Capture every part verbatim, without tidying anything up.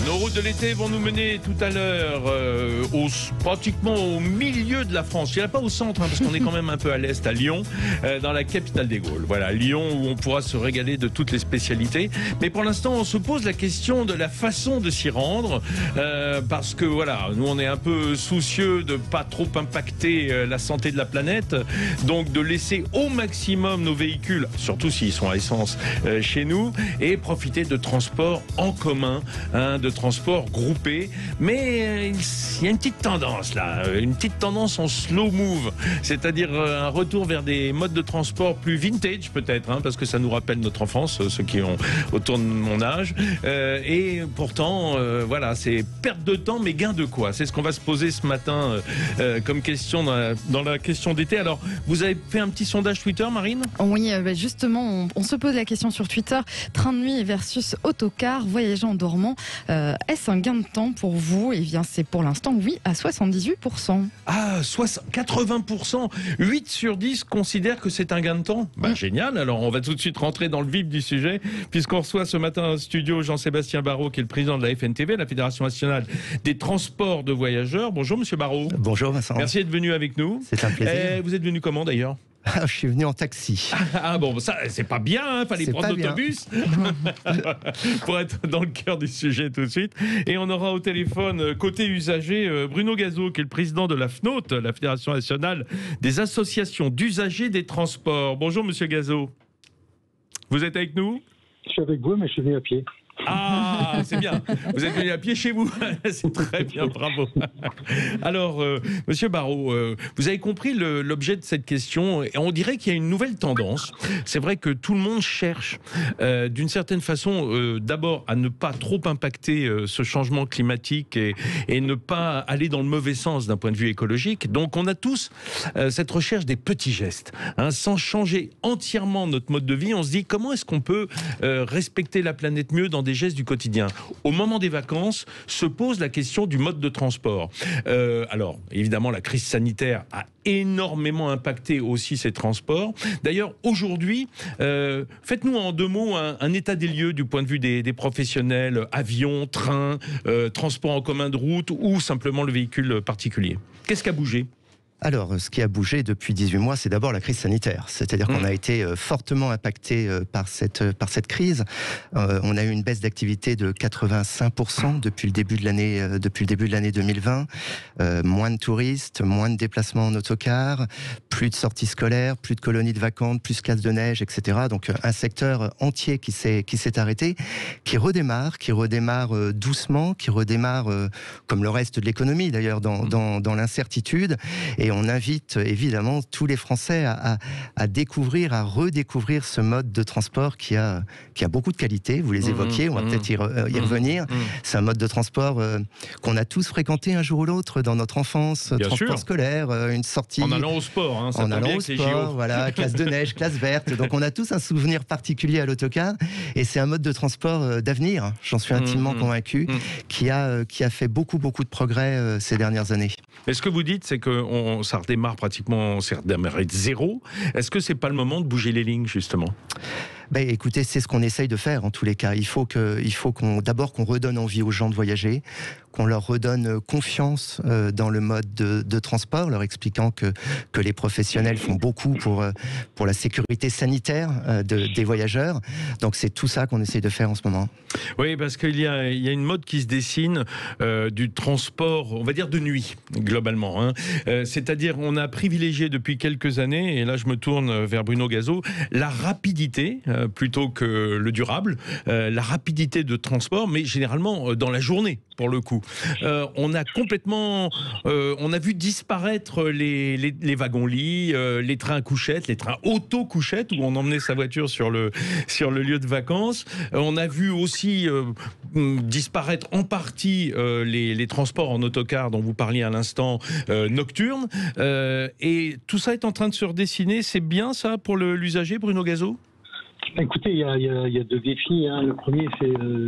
Nos routes de l'été vont nous mener tout à l'heure euh, au, pratiquement au milieu de la France. Il n'y a pas au centre, hein, parce qu'on est quand même un peu à l'est, à Lyon, euh, dans la capitale des Gaules. Voilà, Lyon où on pourra se régaler de toutes les spécialités. Mais pour l'instant, on se pose la question de la façon de s'y rendre, euh, parce que voilà, nous on est un peu soucieux de pas trop impacter euh, la santé de la planète, donc de laisser au maximum nos véhicules, surtout s'ils sont à essence, euh, chez nous, et profiter de transports en commun, hein, de transports groupés. Mais euh, il y a une petite tendance là, une petite tendance en slow move, c'est-à-dire euh, un retour vers des modes de transport plus vintage peut-être, hein, parce que ça nous rappelle notre enfance, ceux qui ont autour de mon âge. Euh, et pourtant, euh, voilà, c'est perte de temps, mais gain de quoi? C'est ce qu'on va se poser ce matin euh, euh, comme question dans la, dans la question d'été. Alors, vous avez fait un petit sondage Twitter, Marine? Oui, euh, justement, on, on se pose la question sur Twitter. Train de nuit versus autocar, voyager en dormant. Euh, est-ce un gain de temps pour vous? Eh bien, c'est pour l'instant oui à soixante-dix-huit pour cent. Ah, quatre-vingts pour cent, huit sur dix considèrent que c'est un gain de temps. Bah, mmh. Génial. Alors, on va tout de suite rentrer dans le vif du sujet, puisqu'on reçoit ce matin en studio Jean-Sébastien Barrault, qui est le président de la F N T V, la Fédération nationale des transports de voyageurs. Bonjour, monsieur Barrault. Bonjour, Vincent. Merci d'être venu avec nous. C'est un plaisir. Euh, vous êtes venu comment, d'ailleurs? Ah, je suis venu en taxi. Ah bon, ça c'est pas bien, hein, fallait c'est prendre l'autobus pour être dans le cœur du sujet tout de suite. Et on aura au téléphone, côté usager, Bruno Gazo, qui est le président de la F N O T, la Fédération nationale des associations d'usagers des transports. Bonjour monsieur Gazo. Vous êtes avec nous? Je suis avec vous, mais je suis venu à pied. Ah, c'est bien. Vous êtes venu à pied chez vous. C'est très bien, bravo. Alors, euh, monsieur Barrault, euh, vous avez compris le, l'objet de cette question. Et on dirait qu'il y a une nouvelle tendance. C'est vrai que tout le monde cherche, euh, d'une certaine façon, euh, d'abord à ne pas trop impacter euh, ce changement climatique et, et ne pas aller dans le mauvais sens d'un point de vue écologique. Donc, on a tous euh, cette recherche des petits gestes. Hein, sans changer entièrement notre mode de vie, on se dit comment est-ce qu'on peut euh, respecter la planète mieux dans des gestes du quotidien. Au moment des vacances, se pose la question du mode de transport. Euh, alors, évidemment, la crise sanitaire a énormément impacté aussi ces transports. D'ailleurs, aujourd'hui, euh, faites-nous en deux mots un, un état des lieux du point de vue des, des professionnels, avions, trains, euh, transports en commun de route ou simplement le véhicule particulier. Qu'est-ce qui a bougé ? Alors, ce qui a bougé depuis dix-huit mois, c'est d'abord la crise sanitaire. C'est-à-dire mmh. qu'on a été fortement impacté par cette, par cette crise. Euh, on a eu une baisse d'activité de quatre-vingt-cinq pour cent depuis le début de l'année, euh, depuis le début de l'année deux mille vingt. Euh, moins de touristes, moins de déplacements en autocar, plus de sorties scolaires, plus de colonies de vacances, plus de classes de neige, et cetera. Donc, un secteur entier qui s'est, qui s'est arrêté, qui redémarre, qui redémarre euh, doucement, qui redémarre, euh, comme le reste de l'économie d'ailleurs, dans, dans, dans l'incertitude. Et Et on invite évidemment tous les Français à, à, à découvrir, à redécouvrir ce mode de transport qui a, qui a beaucoup de qualités. Vous les mmh, évoquiez, on va mmh, peut-être y, re, y revenir. Mmh, C'est un mode de transport euh, qu'on a tous fréquenté un jour ou l'autre dans notre enfance, bien transport sûr. scolaire, euh, une sortie. En allant au sport, hein, ça en allant au sport, voilà, classe de neige, classe verte. Donc on a tous un souvenir particulier à l'autocar. Et c'est un mode de transport euh, d'avenir, j'en suis intimement mmh, convaincu, mmh. qui, a, euh, qui a fait beaucoup, beaucoup de progrès euh, ces dernières années. Mais ce que vous dites, c'est que on, ça redémarre pratiquement, ça redémarre de zéro. Est-ce que c'est pas le moment de bouger les lignes, justement ? Ben, écoutez, c'est ce qu'on essaye de faire en tous les cas. Il faut que, il faut qu'on, d'abord qu'on redonne envie aux gens de voyager, qu'on leur redonne confiance euh, dans le mode de, de transport, leur expliquant que que les professionnels font beaucoup pour euh, pour la sécurité sanitaire euh, de, des voyageurs. Donc c'est tout ça qu'on essaye de faire en ce moment. Oui, parce qu'il y a il y a une mode qui se dessine euh, du transport, on va dire de nuit globalement. Hein. Euh, c'est-à-dire on a privilégié depuis quelques années, et là je me tourne vers Bruno Gazo, la rapidité. Euh, plutôt que le durable, euh, la rapidité de transport, mais généralement euh, dans la journée, pour le coup. Euh, on a complètement... Euh, on a vu disparaître les, les, les wagons-lits, euh, les trains couchettes, les trains auto-couchettes, où on emmenait sa voiture sur le, sur le lieu de vacances. Euh, on a vu aussi euh, disparaître en partie euh, les, les transports en autocar dont vous parliez à l'instant, euh, nocturnes. Euh, et tout ça est en train de se redessiner. C'est bien ça pour le, l'usager, Bruno Gazo ? Écoutez, il y a, y, a, y a deux défis. Hein. Le premier, c'est euh,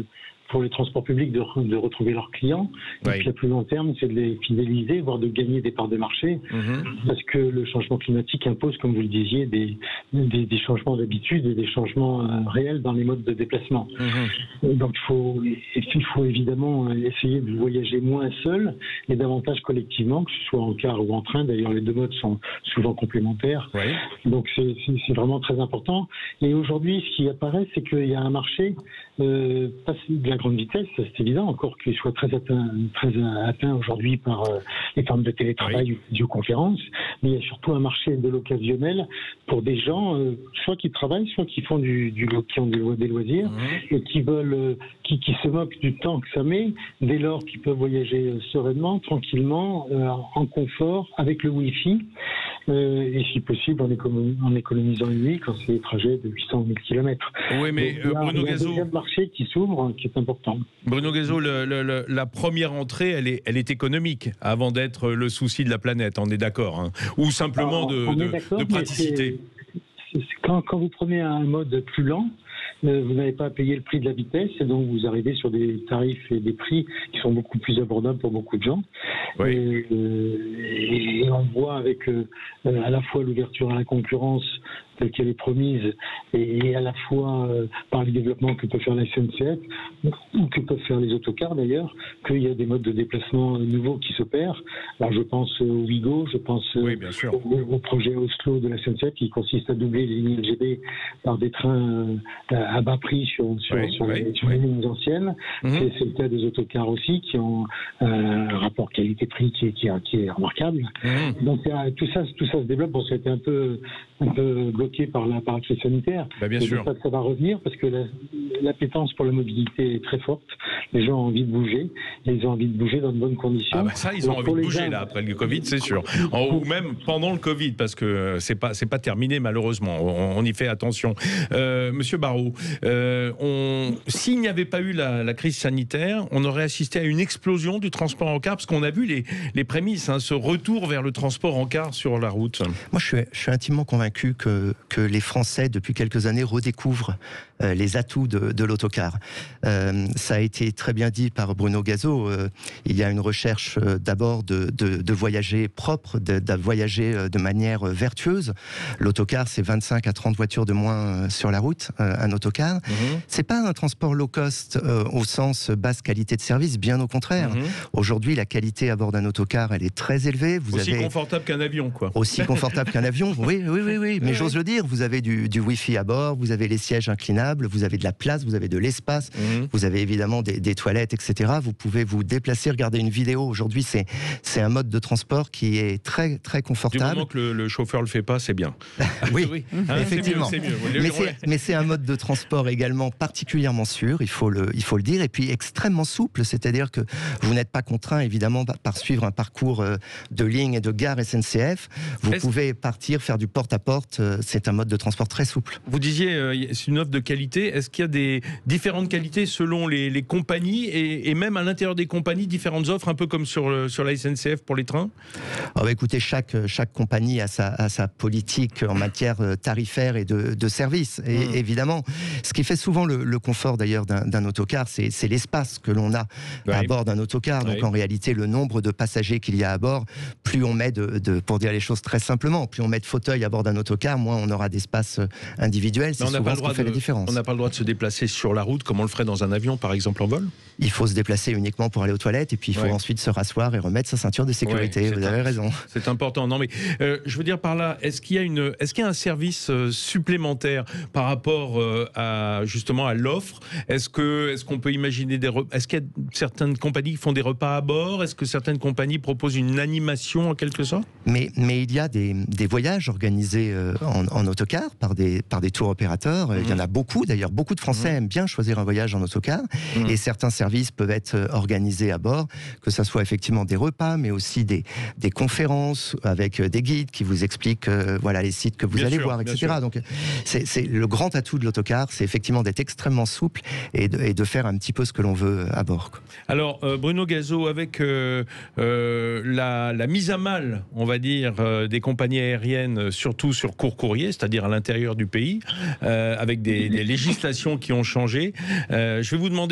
pour les transports publics de, re, de retrouver leurs clients. Oui. Et puis à plus long terme, c'est de les fidéliser, voire de gagner des parts de marché, mmh. parce que le changement climatique impose, comme vous le disiez, des, des, des changements d'habitude et des changements euh, réels dans les modes de déplacement. Mmh. Donc il faut, il faut évidemment essayer de voyager moins seul et davantage collectivement, que ce soit en car ou en train. D'ailleurs, les deux modes sont souvent complémentaires. Oui. Donc c'est, c'est, c'est vraiment très important. Et aujourd'hui, ce qui apparaît, c'est qu'il y a un marché euh, pas de la grande vitesse, c'est évident, encore qu'il soit très atteint, très atteint aujourd'hui par euh, les formes de télétravail oui. ou de vidéoconférence, mais il y a surtout un marché de l'occasionnel pour des gens, euh, soit qui travaillent, soit qui font du, du qui ont des, des loisirs mmh. et qui veulent, euh, qui, qui se moquent du temps que ça met, dès lors qu'ils peuvent voyager sereinement, tranquillement, euh, en confort, avec le Wi-Fi, euh, et si possible en, économ- en économisant une nuit quand c'est des trajets de huit cent mille kilomètres. Oui, mais Donc, euh, Bruno Gazo, il y a un marché qui s'ouvre, qui est important. Bruno Gazo, le, le, le, la première entrée, elle est, elle est économique, avant d'être le souci de la planète, on est d'accord, hein, ou simplement de, de, de praticité. C'est, c'est, quand, quand vous prenez un mode plus lent, vous n'avez pas à payer le prix de la vitesse et donc vous arrivez sur des tarifs et des prix qui sont beaucoup plus abordables pour beaucoup de gens. Oui. Et, euh, et on voit avec euh, à la fois l'ouverture à la concurrence telle qu'elle est promise et, et à la fois euh, par le développement que peut faire la S N C F ou que peuvent faire les autocars d'ailleurs, qu'il y a des modes de déplacement nouveaux qui s'opèrent. Alors je pense au Ouigo, je pense oui, au, au projet Oslo de la S N C F qui consiste à doubler les lignes L G B par des trains euh, à bas prix sur, sur, oui, sur, oui, les, sur oui. les lignes anciennes. Mm-hmm. C'est, c'est le cas des autocars aussi qui ont euh, un rapport qualité-prix qui est, qui est, qui est remarquable. Mm-hmm. Donc tout ça, tout ça se développe. Bon, ça a été un peu, un peu bloqué par la, par la crise sanitaire. Bah, bien sûr. Ça, ça va revenir parce que la, l'appétence pour la mobilité est très forte. Les gens ont envie de bouger et ils ont envie de bouger dans de bonnes conditions. Ah bah ça, ils ont Donc, envie de bouger gens... là après le Covid, c'est sûr. En, ou même pendant le Covid, parce que c'est pas, c'est pas terminé malheureusement. On, on y fait attention. Euh, Monsieur Barraud, euh, on, s'il n'y avait pas eu la, la crise sanitaire, on aurait assisté à une explosion du transport en car, parce qu'on a vu les, les prémices, hein, ce retour vers le transport en car sur la route. Moi, je suis, je suis intimement convaincu que, que les Français, depuis quelques années, redécouvrent euh, les atouts de, de l'autocar. Euh, ça a été très bien dit par Bruno Gazo. Euh, il y a une recherche euh, d'abord de, de, de voyager propre, de, de voyager euh, de manière euh, vertueuse. L'autocar, c'est vingt-cinq à trente voitures de moins euh, sur la route, euh, un autocar. Mmh. C'est pas un transport low cost euh, au sens basse qualité de service, bien au contraire. Mmh. Aujourd'hui, la qualité à bord d'un autocar, elle est très élevée. Vous aussi avez... confortable qu'un avion, quoi. Aussi confortable qu'un avion, oui, oui, oui, oui. Mais oui, j'ose oui. le dire, vous avez du, du Wi-Fi à bord, vous avez les sièges inclinables, vous avez de la place, vous avez de l'espace, mmh. vous avez évidemment des, des toilettes, et cetera. Vous pouvez vous déplacer, regarder une vidéo. Aujourd'hui, c'est, c'est un mode de transport qui est très, très confortable. Du moment que le, le chauffeur le fait pas, c'est bien. oui, oui. Hein, effectivement. C'est mieux, c'est mieux. Mais, c'est, mais c'est un mode de transport également particulièrement sûr, il faut le, il faut le dire, et puis extrêmement souple, c'est-à-dire que vous n'êtes pas contraint évidemment par suivre un parcours de ligne et de gare S N C F. Vous Est-ce... pouvez partir, faire du porte-à-porte, c'est un mode de transport très souple. Vous disiez, euh, c'est une offre de qualité, est-ce qu'il y a des différentes qualités selon les, les compagnies et, et même à l'intérieur des compagnies, différentes offres, un peu comme sur, le, sur la S N C F pour les trains? Alors, bah, écoutez, chaque, chaque compagnie a sa, a sa politique en matière tarifaire et de, de service, et mmh. évidemment. Ce qui fait souvent le, le confort d'ailleurs d'un, d'un autocar, c'est, c'est l'espace que l'on a oui. à bord d'un autocar. Donc oui. en réalité, le nombre de passagers qu'il y a à bord, plus on met de, de, pour dire les choses très simplement, plus on met de fauteuils à bord d'un autocar, moins on aura d'espace individuel. C'est souvent ce qui fait de, la différence. On n'a pas le droit de se déplacer sur la route comme on le ferait dans un avion, par exemple en vol? Il faut se déplacer uniquement pour aller aux toilettes et puis il faut oui. ensuite se rasseoir et remettre sa ceinture de sécurité. Oui, vous avez un, raison. C'est important. Non mais euh, je veux dire par là, est-ce qu'il y a une, est-ce qu'il y a un service euh, supplémentaire par rapport euh, à justement à l'offre? Est-ce que, est-ce qu'on peut imaginer des, re... est-ce qu'il y a certaines compagnies qui font des repas à bord? Est-ce que certaines compagnies proposent une animation en quelque sorte? Mais, mais il y a des, des voyages organisés euh, en, en autocar par des, par des tours opérateurs. Mmh. Il y en a beaucoup d'ailleurs. Beaucoup de Français mmh. aiment bien choisir un voyage en autocar. Mmh. Et certains services peuvent être organisés à bord, que ce soit effectivement des repas, mais aussi des, des conférences avec des guides qui vous expliquent euh, voilà, les sites que vous bien allez sûr, voir, et cetera. Donc c'est, c'est le grand atout de l'autocar, c'est effectivement d'être extrêmement souple et de, et de faire un petit peu ce que l'on veut à bord. Alors euh, Bruno Gazo, avec euh, euh, la, la mise à mal, on va dire, euh, des compagnies aériennes, surtout sur court courrier, c'est-à-dire à l'intérieur du pays, euh, avec des, des législations qui ont changé, euh, je vais vous demander dans une minute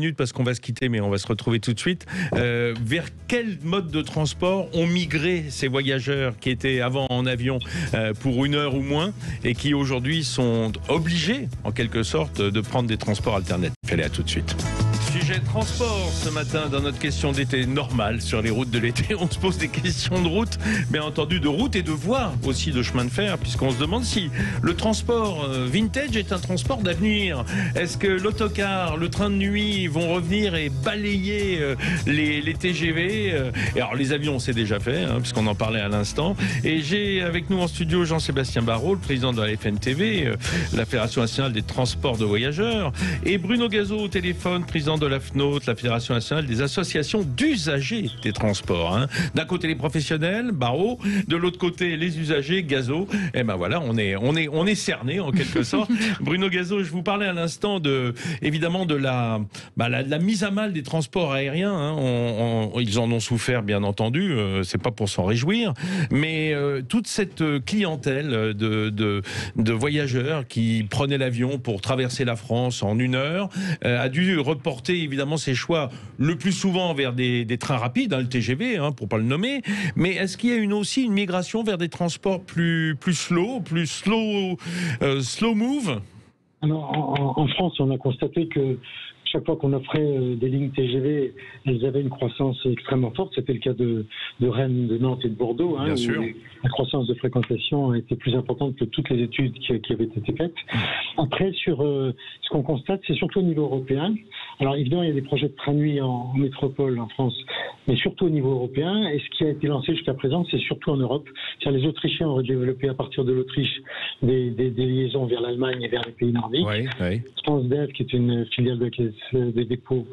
minutes parce qu'on va se quitter, mais on va se retrouver tout de suite. Euh, vers quel mode de transport ont migré ces voyageurs qui étaient avant en avion euh, pour une heure ou moins et qui aujourd'hui sont obligés, en quelque sorte, de prendre des transports alternatifs? Allez, à tout de suite. Sujet transport ce matin dans notre question d'été normale sur les routes de l'été. On se pose des questions de route, bien entendu de route et de voies aussi de chemin de fer, puisqu'on se demande si le transport vintage est un transport d'avenir. Est-ce que l'autocar, le train de nuit vont revenir et balayer les, les T G V? Et alors les avions c'est déjà fait, hein, puisqu'on en parlait à l'instant. Et j'ai avec nous en studio Jean-Sébastien Barrault, le président de la F N T V, la Fédération nationale des transports de voyageurs, et Bruno Gazeau au téléphone, président de la F N O T, la Fédération nationale des associations d'usagers des transports. Hein. D'un côté les professionnels, Barrault, de l'autre côté les usagers, Gazeau. Et ben voilà, on est, on est, on est cerné en quelque sorte. Bruno Gazeau, je vous parlais à l'instant de, évidemment de la, bah, la, la mise à mal des transports aériens. Hein. On, on, ils en ont souffert, bien entendu. Euh, c'est pas pour s'en réjouir, mais euh, toute cette clientèle de, de, de voyageurs qui prenaient l'avion pour traverser la France en une heure euh, a dû reporter évidemment ses choix le plus souvent vers des, des trains rapides, hein, le T G V, hein, pour pas le nommer. Mais est-ce qu'il y a une, aussi une migration vers des transports plus, plus slow, plus slow, euh, slow move? Alors, en, en France, on a constaté que chaque fois qu'on offrait des lignes T G V, elles avaient une croissance extrêmement forte. C'était le cas de, de Rennes, de Nantes et de Bordeaux, hein, Bien où sûr. la croissance de fréquentation a été plus importante que toutes les études qui, qui avaient été faites. Après, sur euh, ce qu'on constate, c'est surtout au niveau européen. Alors évidemment, il y a des projets de train nuit en, en métropole en France, mais surtout au niveau européen. Et ce qui a été lancé jusqu'à présent, c'est surtout en Europe. C'est-à-dire les Autrichiens ont développé à partir de l'Autriche des, des, des liaisons vers l'Allemagne et vers les pays nordiques. Oui, oui. Transdev, qui est une filiale de la Caisse des dépôts,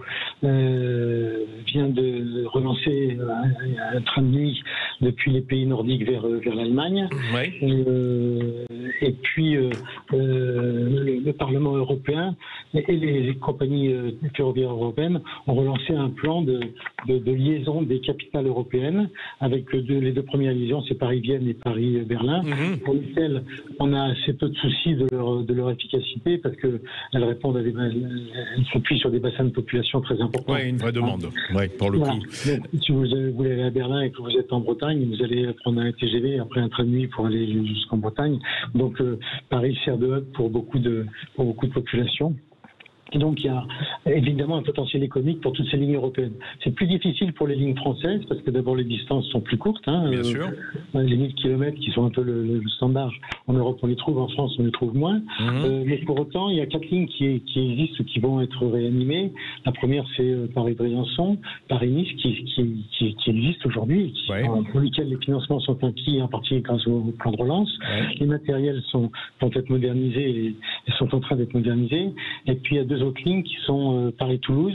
euh, vient de relancer un, un train de nuit depuis les pays nordiques vers, vers l'Allemagne. Oui. Euh, et puis euh, euh, le, le Parlement européen et, et les, les compagnies euh, ferroviaires européennes ont relancé un plan de, de, de liaison des capitales européennes avec deux, les deux premières liaisons, c'est Paris-Vienne et Paris-Berlin, mm-hmm. pour lesquelles on a assez peu de soucis de leur, de leur efficacité parce qu'elles répondent à des, elles s'appuient sur des bassins de population très importants. Oui, une vraie demande, hein. Oui, pour le voilà. coup. Donc, si vous, vous voulez aller à Berlin et que vous êtes en Bretagne, vous allez prendre un T G V, après un train de nuit pour aller jusqu'en Bretagne. Donc euh, Paris sert de hub pour beaucoup de, pour beaucoup de populations. Et donc, il y a évidemment un potentiel économique pour toutes ces lignes européennes. C'est plus difficile pour les lignes françaises, parce que d'abord, les distances sont plus courtes. Hein, Bien euh, sûr. Les mille kilomètres qui sont un peu le, le standard. En Europe, on les trouve. En France, on les trouve moins. Mmh. Euh, mais pour autant, il y a quatre lignes qui, qui existent ou qui vont être réanimées. La première, c'est euh, Paris-Briançon, Paris-Nice, qui, qui, qui, qui existe aujourd'hui, ouais. pour lesquels les financements sont acquis, en partie grâce au plan de relance. Ouais. Les matériels sont, vont être modernisés et, et sont en train d'être modernisés. Et puis, il y a deux autres lignes qui sont euh, Paris-Toulouse,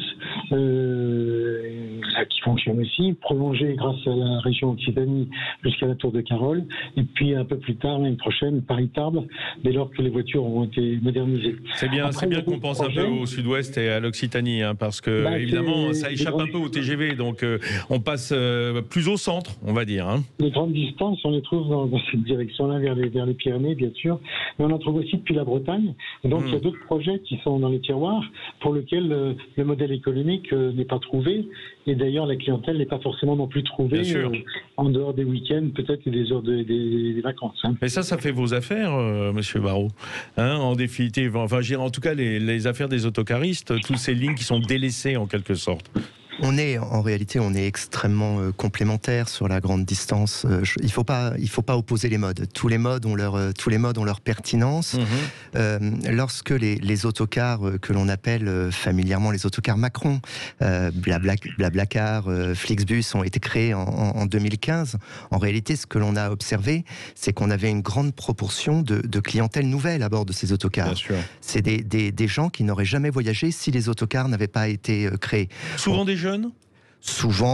euh, qui fonctionnent aussi, prolongées grâce à la région Occitanie jusqu'à la Tour de Carole, et puis un peu plus tard, l'année prochaine, Paris-Tarbes, dès lors que les voitures auront été modernisées. C'est bien, c'est bien qu'on pense projets. un peu au sud-ouest et à l'Occitanie, hein, parce que bah, évidemment, ça échappe un peu au T G V, donc euh, on passe euh, plus au centre, on va dire. Hein. Les grandes distances, on les trouve dans, dans cette direction-là, vers les, vers les Pyrénées, bien sûr, mais on en trouve aussi depuis la Bretagne, et donc mmh. il y a d'autres projets qui sont dans les tiroirs, pour lequel euh, le modèle économique euh, n'est pas trouvé, et d'ailleurs la clientèle n'est pas forcément non plus trouvée euh, en dehors des week-ends, peut-être, et des heures de, des, des vacances. Hein. Mais ça, ça fait vos affaires, euh, Monsieur Barrault, hein, en définitive. Enfin, je dirais en tout cas les, les affaires des autocaristes, toutes ces lignes qui sont délaissées en quelque sorte. On est, en réalité, on est extrêmement euh, complémentaires sur la grande distance. Euh, je, il faut pas, il faut pas opposer les modes. Tous les modes ont leur, euh, tous les modes ont leur pertinence. Mmh. Euh, lorsque les, les autocars euh, que l'on appelle euh, familièrement les autocars Macron, euh, Blabla, Blablacar, euh, Flixbus ont été créés en, en, en deux mille quinze, en réalité, ce que l'on a observé, c'est qu'on avait une grande proportion de, de clientèle nouvelle à bord de ces autocars. C'est des, des, des gens qui n'auraient jamais voyagé si les autocars n'avaient pas été euh, créés. Souvent des jeunes ? Souvent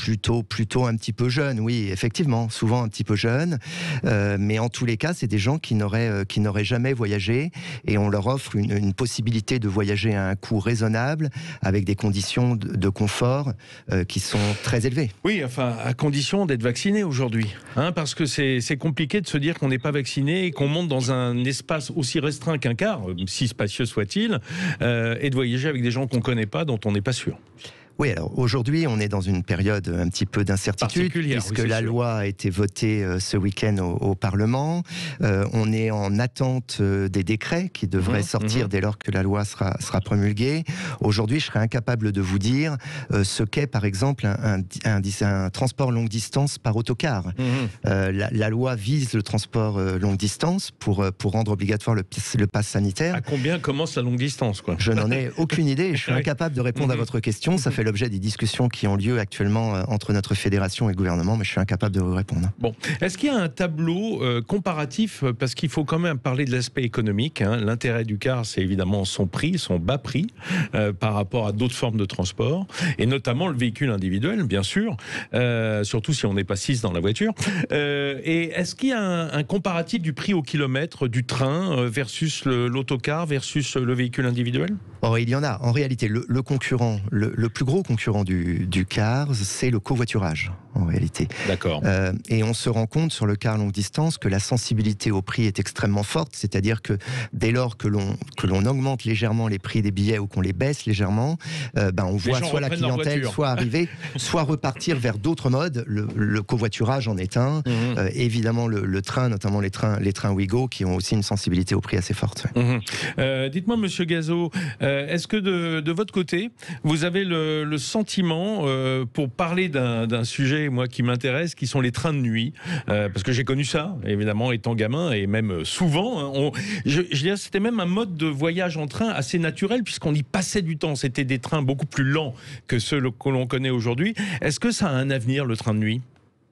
plutôt, plutôt un petit peu jeunes, oui, effectivement, souvent un petit peu jeunes. Euh, mais en tous les cas, c'est des gens qui n'auraient, euh, qui n'auraient jamais voyagé et on leur offre une, une possibilité de voyager à un coût raisonnable avec des conditions de, de confort euh, qui sont très élevées. Oui, enfin, à condition d'être vacciné aujourd'hui. Hein, parce que c'est, c'est compliqué de se dire qu'on n'est pas vacciné et qu'on monte dans un espace aussi restreint qu'un car, si spacieux soit-il, euh, et de voyager avec des gens qu'on ne connaît pas, dont on n'est pas sûr. Oui, alors aujourd'hui, on est dans une période un petit peu d'incertitude, puisque oui, la sûr. loi a été votée euh, ce week-end au, au Parlement. Euh, on est en attente euh, des décrets qui devraient mmh, sortir mmh. dès lors que la loi sera, sera promulguée. Aujourd'hui, je serais incapable de vous dire euh, ce qu'est, par exemple, un, un, un, un transport longue distance par autocar. Mmh. Euh, la, la loi vise le transport euh, longue distance pour, pour rendre obligatoire le, le pass sanitaire. À combien commence la longue distance, quoi ? Je n'en ai aucune idée et je suis incapable de répondre mmh. à votre question. Ça fait l'objet des discussions qui ont lieu actuellement euh, entre notre fédération et le gouvernement, mais je suis incapable de vous répondre. Bon, est-ce qu'il y a un tableau euh, comparatif, parce qu'il faut quand même parler de l'aspect économique, hein. L'intérêt du car, c'est évidemment son prix, son bas prix, euh, par rapport à d'autres formes de transport, et notamment le véhicule individuel, bien sûr, euh, surtout si on n'est pas six dans la voiture. Euh, et est-ce qu'il y a un, un comparatif du prix au kilomètre du train euh, versus le, l'autocar versus le véhicule individuel ? Or, il y en a. En réalité, le, le concurrent, le, le plus gros concurrent du, du car, c'est le covoiturage, en réalité. D'accord. Euh, et on se rend compte sur le car longue distance que la sensibilité au prix est extrêmement forte, c'est-à-dire que dès lors que l'on, que l'on augmente légèrement les prix des billets ou qu'on les baisse légèrement, euh, ben on voit soit la clientèle soit arriver, soit repartir vers d'autres modes. Le, le covoiturage en est un. Mmh. Euh, évidemment, le, le train, notamment les trains, les trains Ouigo, qui ont aussi une sensibilité au prix assez forte. Ouais. Mmh. Euh, dites-moi, Monsieur Gazeau, euh, est-ce que de, de votre côté, vous avez le, le sentiment, euh, pour parler d'un, d'un sujet, moi, qui m'intéresse, qui sont les trains de nuit, euh, parce que j'ai connu ça, évidemment, étant gamin, et même souvent, hein, on, je, je dirais, c'était même un mode de voyage en train assez naturel, puisqu'on y passait du temps. C'était des trains beaucoup plus lents que ceux que l'on connaît aujourd'hui. Est-ce que ça a un avenir, le train de nuit ?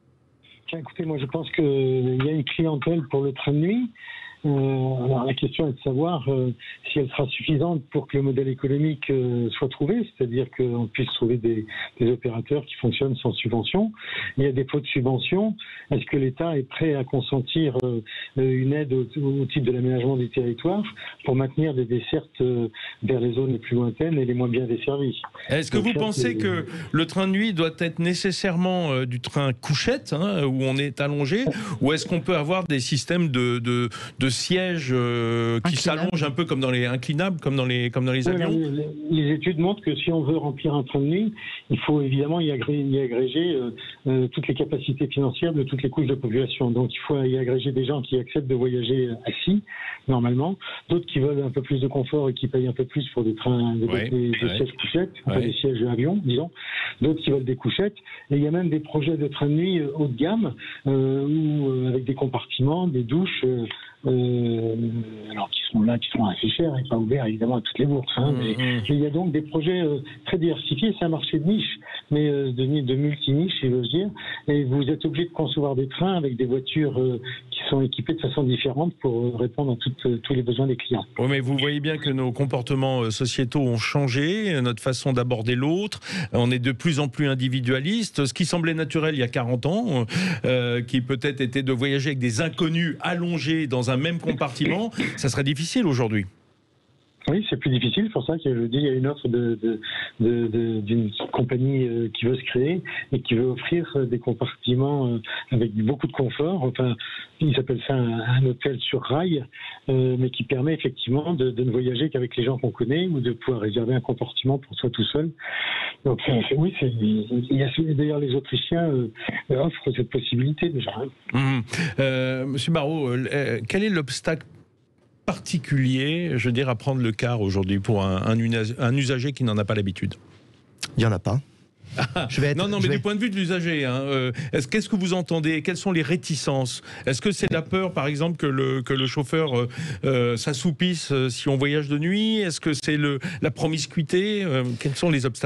Écoutez, moi, je pense qu'il y a une clientèle pour le train de nuit. Euh, alors la question est de savoir euh, si elle sera suffisante pour que le modèle économique euh, soit trouvé, c'est-à-dire qu'on puisse trouver des, des opérateurs qui fonctionnent sans subvention. Il y a des défaut de subvention. Est-ce que l'État est prêt à consentir euh, une aide au, au titre de l'aménagement du territoire pour maintenir des dessertes euh, vers les zones les plus lointaines et les moins bien desservies ? Est-ce que Donc, vous ça, pensez c'est... que le train de nuit doit être nécessairement euh, du train couchette, hein, où on est allongé, ou est-ce qu'on peut avoir des systèmes de, de, de sièges euh, qui s'allongent un peu comme dans les inclinables, comme dans les, comme dans les avions ? Oui, les, les études montrent que si on veut remplir un train de nuit, il faut évidemment y agréger, y agréger euh, euh, toutes les capacités financières de toutes les couches de population. Donc il faut y agréger des gens qui acceptent de voyager assis, normalement, d'autres qui veulent un peu plus de confort et qui payent un peu plus pour des trains, des, ouais, des, des ouais. sièges couchettes, enfin ouais. des sièges d'avion, disons, d'autres qui veulent des couchettes. Et il y a même des projets de train de nuit haut de gamme, euh, où, euh, avec des compartiments, des douches, euh, Euh, alors qui sont là, qui sont assez chers et pas ouverts évidemment à toutes les bourses. Hein, mais, mmh. mais il y a donc des projets euh, très diversifiés. C'est un marché de niche, mais euh, de, de multi-niche, si j'ose dire. Et vous êtes obligé de concevoir des trains avec des voitures euh, qui sont équipées de façon différente pour euh, répondre à toutes, euh, tous les besoins des clients. Oui, mais vous voyez bien que nos comportements euh, sociétaux ont changé, notre façon d'aborder l'autre. On est de plus en plus individualiste. Ce qui semblait naturel il y a quarante ans, euh, qui peut-être était de voyager avec des inconnus allongés dans un même compartiment, ça serait difficile aujourd'hui. Oui, c'est plus difficile. C'est pour ça que je dis il y a une offre de, de, de, de, d'une compagnie euh, qui veut se créer et qui veut offrir euh, des compartiments euh, avec beaucoup de confort. Enfin, ils appellent ça un, un hôtel sur rail, euh, mais qui permet effectivement de, de ne voyager qu'avec les gens qu'on connaît ou de pouvoir réserver un compartiment pour soi tout seul. Donc c'est, c'est, oui, c'est, il y a, d'ailleurs les Autrichiens euh, offrent cette possibilité déjà. Mmh. Euh, Monsieur Barraud, euh, quel est l'obstacle particulier, je veux dire, à prendre le car aujourd'hui pour un, un, un usager qui n'en a pas l'habitude? Il n'y en a pas. Je vais être, non, non, mais vais... du point de vue de l'usager, hein, euh, est-ce, qu'est-ce que vous entendez? Quelles sont les réticences? Est-ce que c'est la peur, par exemple, que le, que le chauffeur euh, euh, s'assoupisse euh, si on voyage de nuit? Est-ce que c'est le, la promiscuité? euh, Quels sont les obstacles?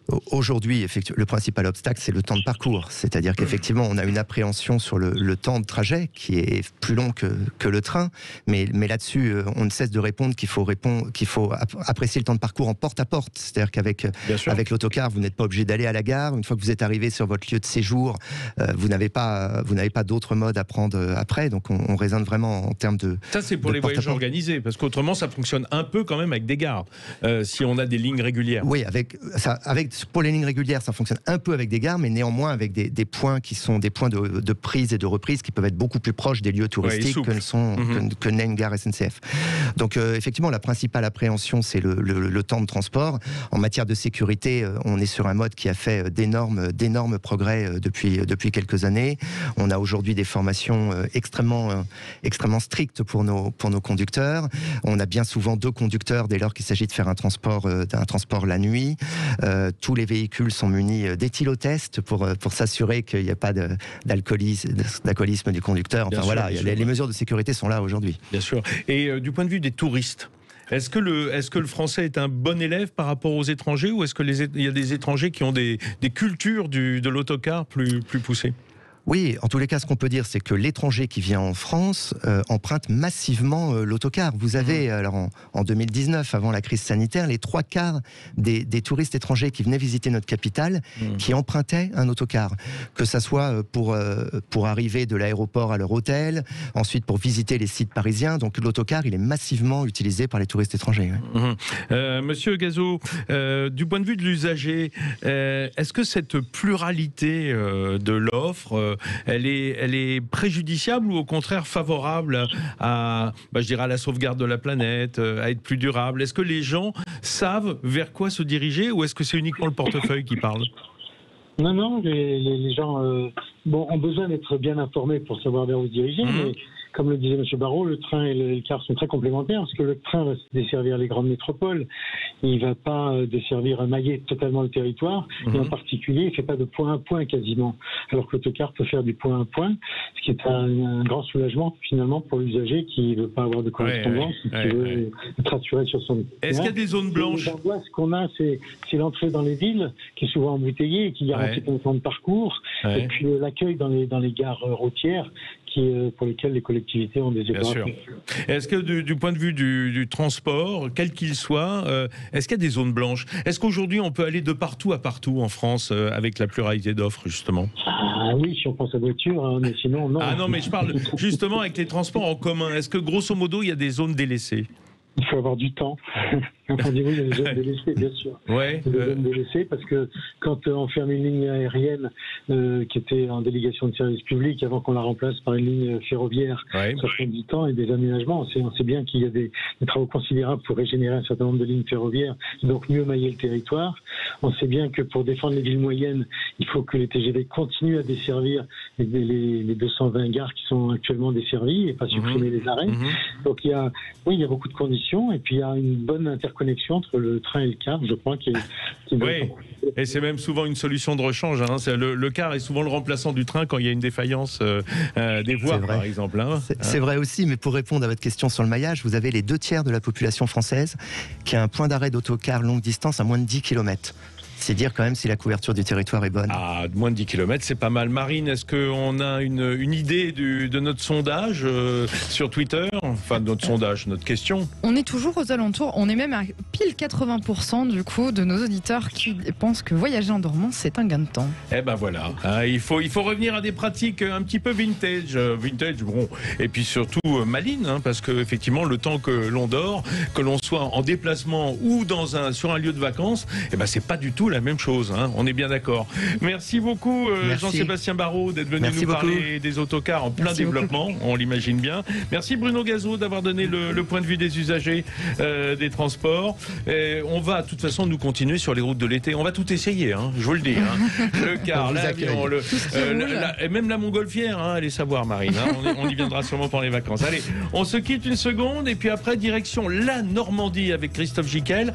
Aujourd'hui, le principal obstacle, c'est le temps de parcours. C'est-à-dire qu'effectivement, on a une appréhension sur le, le temps de trajet qui est plus long que, que le train. Mais, mais là-dessus, on ne cesse de répondre qu'il faut, répondre, qu'il faut apprécier le temps de parcours en porte-à-porte. C'est-à-dire qu'avec avec l'autocar, vous n'êtes pas obligé d'aller à la gare. Une fois que vous êtes arrivé sur votre lieu de séjour, euh, vous n'avez pas, vous n'avez pas d'autre mode à prendre après. Donc on, on raisonne vraiment en termes de... Ça, c'est pour les voyages organisés. Parce qu'autrement, ça fonctionne un peu quand même avec des gares. Euh, si on a des lignes régulières. Oui, avec, ça, avec, pour les lignes régulières, ça fonctionne un peu avec des gares, mais néanmoins avec des, des points qui sont des points de, de prise et de reprise qui peuvent être beaucoup plus proches des lieux touristiques ouais, que, sont, mmh. que, que n'est une gare S N C F. Donc euh, effectivement, la principale appréhension, c'est le, le, le temps de transport. En matière de sécurité, euh, on est sur un mode qui a fait d'énormes, d'énormes progrès euh, depuis, depuis quelques années. On a aujourd'hui des formations euh, extrêmement, euh, extrêmement strictes pour nos, pour nos conducteurs. On a bien souvent deux conducteurs dès lors qu'il s'agit de faire un transport, euh, un transport la nuit. Euh, tous les véhicules sont munis d'éthylotest pour, pour s'assurer qu'il n'y a pas de, d'alcoolisme, d'alcoolisme du conducteur. Enfin bien voilà, sûr, les, les mesures de sécurité sont là aujourd'hui. Bien sûr. Et euh, du point de vue des touristes, est-ce que, le, est-ce que le français est un bon élève par rapport aux étrangers ou est-ce qu'il y a des étrangers qui ont des, des cultures du, de l'autocar plus, plus poussées ? Oui, en tous les cas, ce qu'on peut dire, c'est que l'étranger qui vient en France euh, emprunte massivement euh, l'autocar. Vous avez, alors en, en deux mille dix-neuf, avant la crise sanitaire, les trois quarts des, des touristes étrangers qui venaient visiter notre capitale, mmh. qui empruntaient un autocar. Que ça soit pour, euh, pour arriver de l'aéroport à leur hôtel, ensuite pour visiter les sites parisiens. Donc l'autocar, il est massivement utilisé par les touristes étrangers. Ouais. Mmh. Euh, Monsieur Gazeau, euh, du point de vue de l'usager, euh, est-ce que cette pluralité euh, de l'offre euh, Elle est, elle est préjudiciable ou au contraire favorable à, bah, je dirais à la sauvegarde de la planète, à être plus durable? Est-ce que les gens savent vers quoi se diriger ou est-ce que c'est uniquement le portefeuille qui parle? Non, non, les, les, les gens euh, bon, ont besoin d'être bien informés pour savoir vers où se diriger, mmh. mais comme le disait M. Barrault, le train et le car sont très complémentaires parce que le train va desservir les grandes métropoles, il ne va pas desservir, mailler totalement le territoire, mmh. et en particulier, il ne fait pas de point à point quasiment, alors que l'autocar peut faire du point à point, ce qui est un, un grand soulagement finalement pour l'usager qui ne veut pas avoir de correspondance, ouais, ouais, qui ouais, veut ouais. être rassuré sur son... Est-ce qu'il y a des zones blanches? Ce qu'on a, c'est, c'est l'entrée dans les villes, qui est souvent embouteillée et qui garantit ouais. un temps de parcours, ouais. et puis euh, l'accueil dans les, dans les gares routières, qui, euh, pour lesquelles les collectivités ont des opérations. Est-ce que du, du point de vue du, du transport, quel qu'il soit, euh, est-ce qu'il y a des zones blanches? Est-ce qu'aujourd'hui on peut aller de partout à partout en France euh, avec la pluralité d'offres justement? Ah oui, si on prend sa voiture, hein, mais sinon non. Ah non, mais je parle justement avec les transports en commun. Est-ce que grosso modo il y a des zones délaissées? Il faut avoir du temps. Quand on dit oui, il y a des zones délaissées, bien sûr. Ouais, il y a des euh... zones délaissées parce que quand on ferme une ligne aérienne euh, qui était en délégation de service public avant qu'on la remplace par une ligne ferroviaire, ouais. ça prend du temps et des aménagements. On sait, on sait bien qu'il y a des, des travaux considérables pour régénérer un certain nombre de lignes ferroviaires, donc mieux mailler le territoire. On sait bien que pour défendre les villes moyennes, il faut que les T G V continuent à desservir les, les, les deux cent vingt gares qui sont actuellement desservies et pas supprimer mmh. les arrêts. Mmh. Donc il y a, oui, il y a beaucoup de conditions. Et puis il y a une bonne interconnexion entre le train et le car, je crois, qui est... Qui oui, est... et c'est même souvent une solution de rechange. Hein. C'est le, le car est souvent le remplaçant du train quand il y a une défaillance euh, euh, des voies, par exemple. Hein. C'est, c'est vrai aussi, mais pour répondre à votre question sur le maillage, vous avez les deux tiers de la population française qui a un point d'arrêt d'autocar longue distance à moins de dix kilomètres. C'est dire quand même si la couverture du territoire est bonne. Ah, moins de dix kilomètres, c'est pas mal. Marine, est-ce qu'on a une, une idée du, de notre sondage euh, sur Twitter? Enfin, notre sondage, notre question. On est toujours aux alentours, on est même à pile quatre-vingts pour cent du coup de nos auditeurs qui pensent que voyager en dormant, c'est un gain de temps. Eh ben voilà, hein, il, faut, il faut revenir à des pratiques un petit peu vintage. Vintage, bon, et puis surtout euh, malines, hein, parce que effectivement, le temps que l'on dort, que l'on soit en déplacement ou dans un, sur un lieu de vacances, eh ben c'est pas du tout la même chose, hein, on est bien d'accord. Merci beaucoup euh, Merci. Jean-Sébastien Barrault d'être venu Merci nous beaucoup. parler des autocars en plein Merci développement, beaucoup. On l'imagine bien. Merci Bruno Gazeau d'avoir donné le, le point de vue des usagers euh, des transports. Et on va de toute façon nous continuer sur les routes de l'été, on va tout essayer, hein, je vous le dis. Hein. Le car, l'avion, le, euh, la, la, et même la montgolfière, hein, allez savoir Marine, hein, on, on y viendra sûrement pendant les vacances. Allez, on se quitte une seconde et puis après direction la Normandie avec Christophe Giquel.